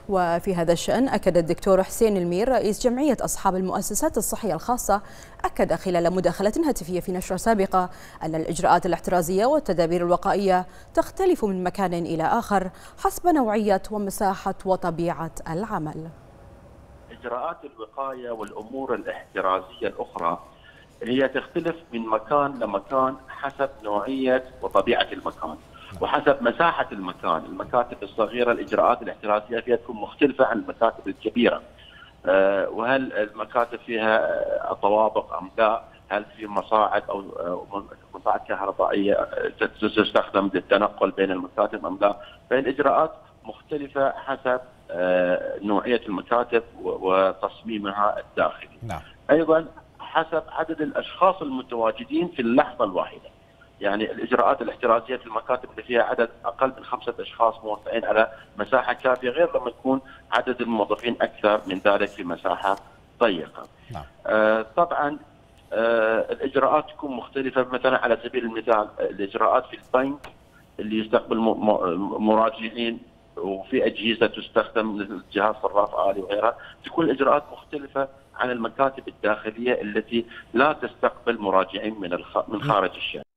وفي هذا الشأن أكد الدكتور حسين المير رئيس جمعية أصحاب المؤسسات الصحية الخاصة أكد خلال مداخلة هاتفية في نشرة سابقة أن الإجراءات الاحترازية والتدابير الوقائية تختلف من مكان إلى آخر حسب نوعية ومساحة وطبيعة العمل. إجراءات الوقاية والأمور الاحترازية الأخرى هي تختلف من مكان لمكان حسب نوعية وطبيعة المكان وحسب مساحة المكان. المكاتب الصغيرة الإجراءات الاحترازية فيها تكون مختلفة عن المكاتب الكبيرة. وهل المكاتب فيها طوابق أم لا؟ هل في مصاعد أو مصاعد كهربائية تستخدم للتنقل بين المكاتب أم لا؟ فالإجراءات مختلفة حسب نوعية المكاتب وتصميمها الداخلي. نعم. أيضا حسب عدد الأشخاص المتواجدين في اللحظة الواحدة. يعني الإجراءات الاحترازية في المكاتب اللي فيها عدد أقل من 5 أشخاص موزعين على مساحة كافية غير لما يكون عدد الموظفين أكثر من ذلك في مساحة ضيقة. نعم. طبعا الإجراءات تكون مختلفة. مثلا على سبيل المثال الإجراءات في البنك اللي يستقبل مراجعين وفي أجهزة تستخدم مثل جهاز صراف آلي وغيرها، تكون الإجراءات مختلفة عن المكاتب الداخلية التي لا تستقبل مراجعين من خارج الشارع.